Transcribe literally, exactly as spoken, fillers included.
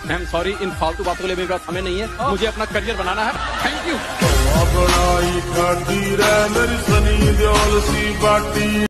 Ma'am sorry, इन फालतू बातों के लिए मेरे पास समय नहीं है, मुझे अपना करियर बनाना है। Thank you.